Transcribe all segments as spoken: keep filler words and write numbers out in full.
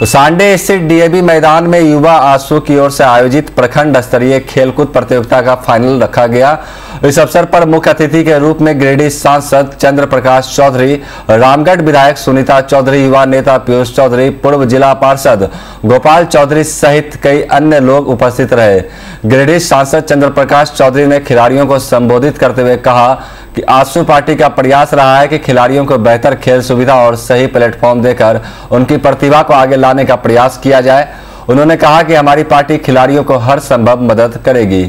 तो सांडे स्थित डीएवी मैदान में युवा आसू की ओर से आयोजित प्रखंड स्तरीय खेलकूद प्रतियोगिता का फाइनल रखा गया। इस अवसर पर मुख्य अतिथि के रूप में गिरिडीह सांसद चंद्र प्रकाश चौधरी, रामगढ़ विधायक सुनीता चौधरी, युवा नेता पीयूष चौधरी, पूर्व जिला पार्षद गोपाल चौधरी सहित कई अन्य लोग उपस्थित रहे। गिरिडीह सांसद चंद्र प्रकाश चौधरी ने खिलाड़ियों को संबोधित करते हुए कहा कि आसू पार्टी का प्रयास रहा है कि खिलाड़ियों को बेहतर खेल सुविधा और सही प्लेटफॉर्म देकर उनकी प्रतिभा को आगे लाने का प्रयास किया जाए। उन्होंने कहा कि हमारी पार्टी खिलाड़ियों को हर संभव मदद करेगी।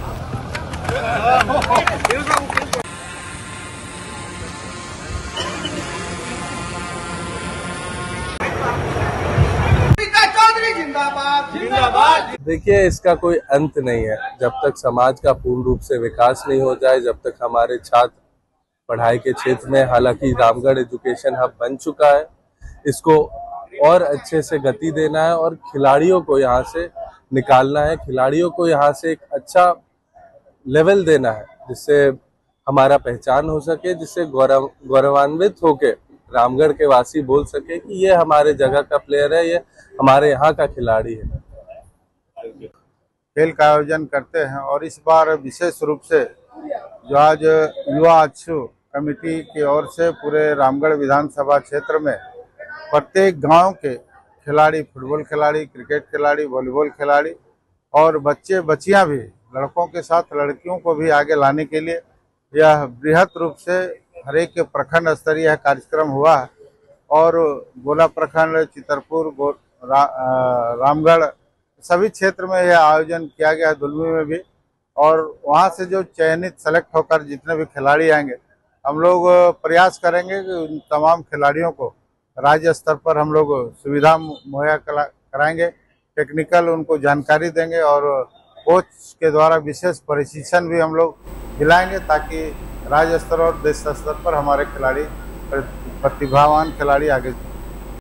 देखिए, इसका कोई अंत नहीं है। जब तक समाज का पूर्ण रूप से विकास नहीं हो जाए, जब तक हमारे छात्र पढ़ाई के क्षेत्र में, हालांकि रामगढ़ एजुकेशन हब बन चुका है, इसको और अच्छे से गति देना है और खिलाड़ियों को यहाँ से निकालना है, खिलाड़ियों को यहाँ से एक अच्छा लेवल देना है जिससे हमारा पहचान हो सके, जिससे गौरव गौरवान्वित होके रामगढ़ के वासी बोल सके कि ये हमारे जगह का प्लेयर है, ये हमारे यहाँ का खिलाड़ी है। खेल का आयोजन करते हैं और इस बार विशेष रूप से जो आज युवा आसू कमेटी की ओर से पूरे रामगढ़ विधानसभा क्षेत्र में प्रत्येक गांव के खिलाड़ी, फुटबॉल खिलाड़ी, क्रिकेट खिलाड़ी, वॉलीबॉल खिलाड़ी और बच्चे बच्चियां भी, लड़कों के साथ लड़कियों को भी आगे लाने के लिए यह बृहद रूप से हर एक प्रखंड स्तरीय कार्यक्रम हुआ है। और गोला प्रखंड, चितरपुर, रा, रामगढ़ सभी क्षेत्र में यह आयोजन किया गया, दुलमी में भी। और वहां से जो चयनित सेलेक्ट होकर जितने भी खिलाड़ी आएंगे, हम लोग प्रयास करेंगे कि उन तमाम खिलाड़ियों को राज्य स्तर पर हम लोग सुविधा मुहैया कराएंगे, टेक्निकल उनको जानकारी देंगे और कोच के द्वारा विशेष प्रशिक्षण भी हम लोग दिलाएंगे ताकि राज्य स्तर और देश स्तर पर हमारे खिलाड़ी, प्रतिभावान खिलाड़ी आगे